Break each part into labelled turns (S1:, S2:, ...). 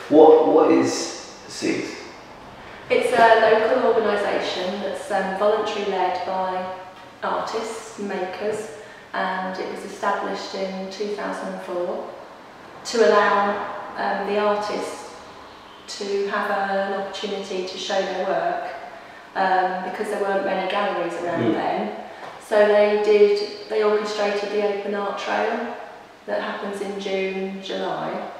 S1: What is SEES?
S2: It's a local organisation that's voluntarily led by artists, makers, and it was established in 2004 to allow the artists to have an opportunity to show their work because there weren't many galleries around then. So they orchestrated the Open Art Trail that happens in June, July.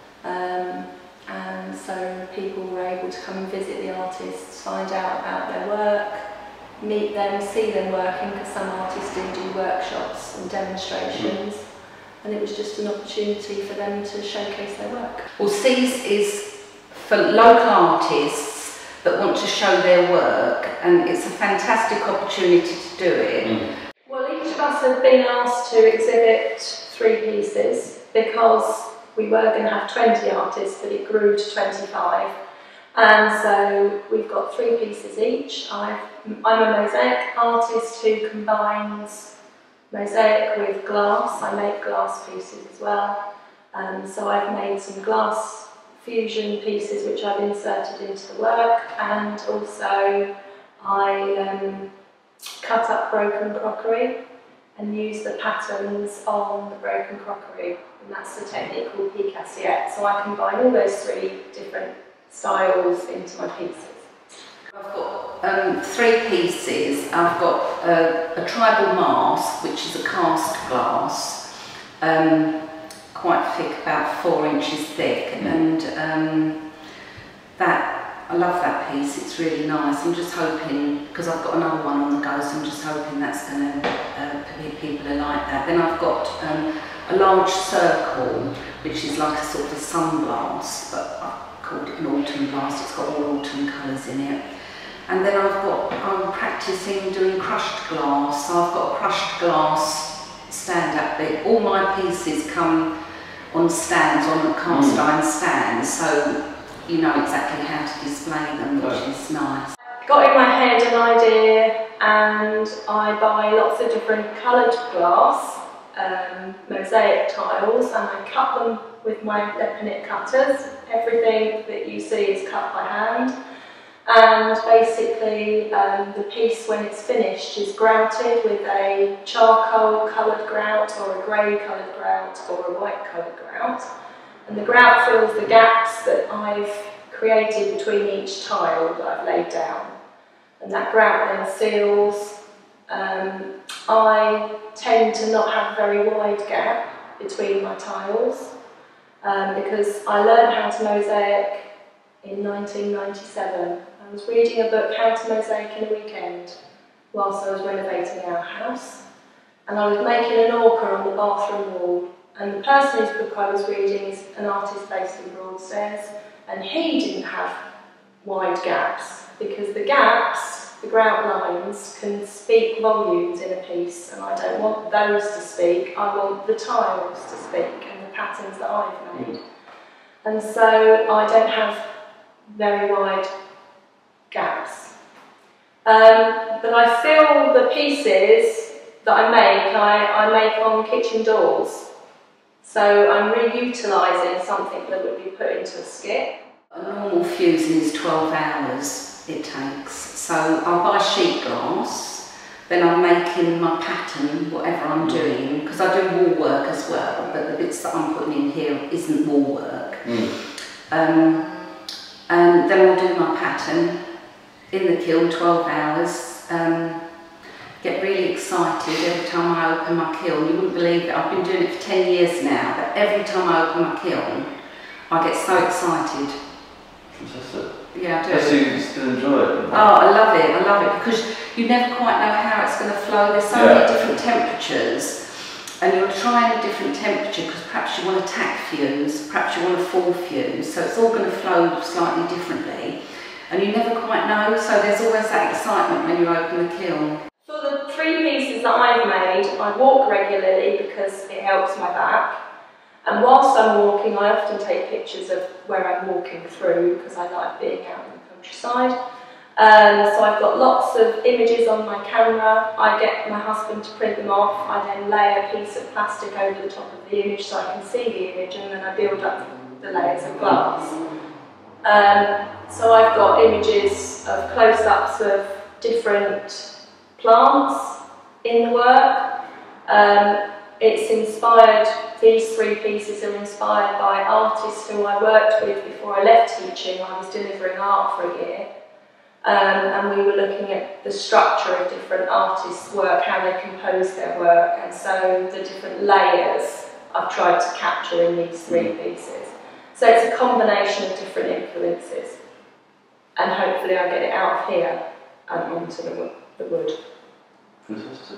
S2: And so people were able to come and visit the artists, find out about their work, meet them, see them working, because some artists do workshops and demonstrations, and it was just an opportunity for them to showcase their work.
S3: Well, SEES is for local artists that want to show their work, and it's a fantastic opportunity to do it.
S2: Well, each of us have been asked to exhibit 3 pieces because we were going to have 20 artists, but it grew to 25. And so we've got 3 pieces each. I'm a mosaic artist who combines mosaic with glass. I make glass pieces as well. So I've made some glass fusion pieces which I've inserted into the work, and also I cut up broken crockery and use the patterns on the broken crockery, and that's the technique called pique-assiette. So I combine all those 3 different styles into my pieces.
S3: I've got 3 pieces. I've got a tribal mask, which is a cast glass, quite thick, about 4 inches thick, and I love that piece. It's really nice. I'm just hoping, because I've got another one on the go, so I'm just hoping that's going to people who like that. Then I've got a large circle, which is like a sort of sunglass, but I called it an autumn glass. It's got all autumn colours in it. And then I'm practising doing crushed glass. So I've got a crushed glass stand-up bit. All my pieces come on stands, on cast iron stands, so you know exactly how to display them, which is nice.
S2: Got in my head an idea, and I buy lots of different coloured glass, mosaic tiles, and I cut them with my Lepinit cutters. Everything that you see is cut by hand, and basically the piece, when it's finished, is grouted with a charcoal coloured grout, or a grey coloured grout, or a white coloured grout. And the grout fills the gaps that I've created between each tile that I've laid down. And that grout then seals. I tend to not have a very wide gap between my tiles because I learned how to mosaic in 1997. I was reading a book, How to Mosaic in a Weekend, whilst I was renovating our house. And I was making an orca on the bathroom wall. And the person whose book I was reading is an artist based in Broadstairs, and he didn't have wide gaps, because the gaps, the grout lines, can speak volumes in a piece, and I don't want those to speak. I want the tiles to speak and the patterns that I've made. And so I don't have very wide gaps. But I feel the pieces that I make on kitchen doors. So I'm reutilising something that would be put into a skip.
S3: A normal fusing is 12 hours it takes. So I'll buy sheet glass, then I'm making my pattern, whatever I'm doing, because I do wall work as well, but the bits that I'm putting in here isn't wall work. And then I'll do my pattern in the kiln, 12 hours. Get really excited every time I open my kiln. You wouldn't believe it, I've been doing it for 10 years now, but every time I open my kiln, I get so excited.
S1: Fantastic.
S3: Yeah, I do.
S1: So you still enjoy it?
S3: Oh, I love it, because you never quite know how it's going to flow. There's so many different temperatures, and you're trying a different temperature because perhaps you want a tack fuse, perhaps you want a full fuse, so it's all going to flow slightly differently, and you never quite know, so there's always that excitement when you open the kiln.
S2: For the 3 pieces that I've made, I walk regularly because it helps my back. And whilst I'm walking, I often take pictures of where I'm walking through because I like being out in the countryside. So I've got lots of images on my camera. I get my husband to print them off. I then lay a piece of plastic over the top of the image so I can see the image, and then I build up the layers of glass. So I've got images of close-ups of different plants in the work. It's inspired, these 3 pieces are inspired by artists who I worked with before I left teaching. I was delivering art for a year. And we were looking at the structure of different artists' work, how they compose their work, and so the different layers I've tried to capture in these 3 pieces. So it's a combination of different influences, and hopefully I get it out of here and onto the wood.
S1: Fantastic.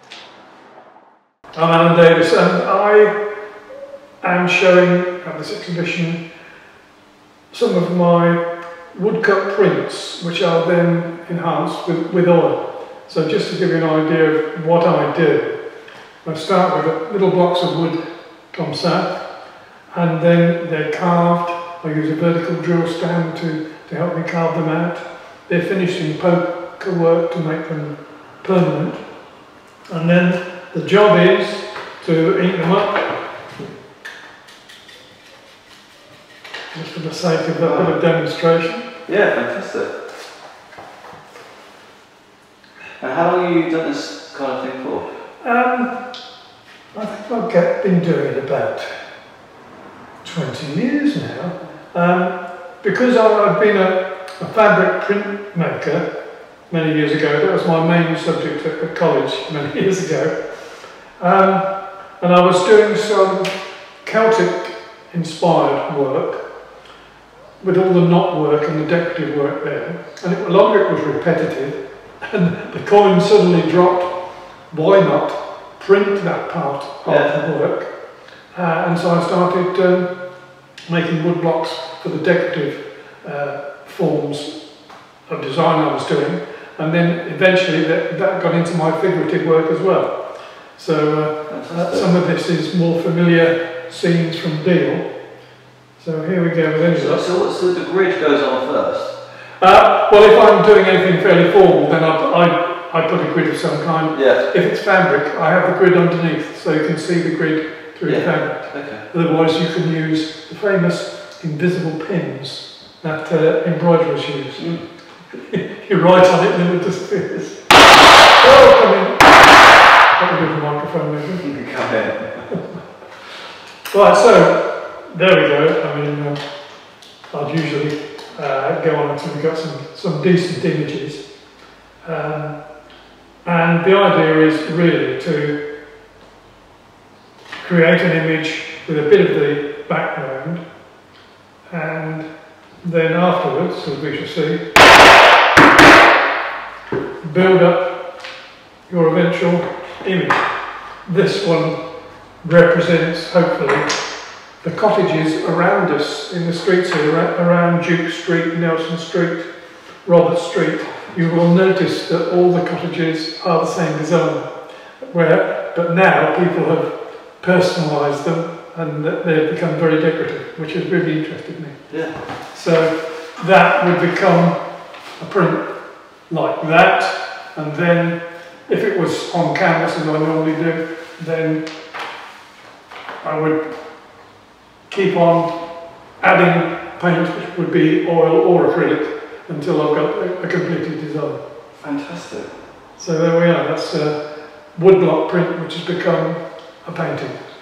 S4: I'm Alan Davis, and I am showing at this exhibition some of my woodcut prints, which I'll then enhance with oil. So just to give you an idea of what I do, I start with little blocks of wood comme ça, and then they're carved. I use a vertical drill stand to help me carve them out. They're finished in poker work to make them permanent. And then the job is to ink them up, just for the sake of a bit of demonstration.
S1: Yeah, fantastic. And how long have you done this kind of thing for?
S4: I think I've been doing it about 20 years now. Because I've been a fabric print maker many years ago. That was my main subject at college many years ago. And I was doing some Celtic inspired work with all the knot work and the decorative work there. And a lot of it was repetitive, and the coin suddenly dropped. Why not print that part of the work? And so I started making wood blocks for the decorative forms of design I was doing, and then eventually that got into my figurative work as well. So some of this is more familiar scenes from Deal. So here we go with any luck.
S1: So the grid goes on first?
S4: Well, if I'm doing anything fairly formal, then I put a grid of some kind.
S1: Yeah.
S4: If it's fabric, I have the grid underneath, so you can see the grid through the fabric.
S1: Okay.
S4: Otherwise, you can use the famous invisible pins that embroiderers use. You write on it and then it disappears. Oh, come in. Got a bit of a microphone maybe.
S1: You can come in.
S4: Right, so there we go. I mean, I'd usually go on until we've got some decent images. And the idea is really to create an image with a bit of the background, and then afterwards, as we shall see, build up your eventual image. This one represents, hopefully, the cottages around us in the streets here, around Duke Street, Nelson Street, Robert Street. You will notice that all the cottages are the same design, but now people have personalised them and they've become very decorative, which has really interested me.
S1: Yeah.
S4: So that would become a print like that, and then if it was on canvas as I normally do, then I would keep on adding paint, which would be oil or acrylic, until I've got a completed design.
S1: Fantastic.
S4: So there we are, that's a woodblock print which has become a painting.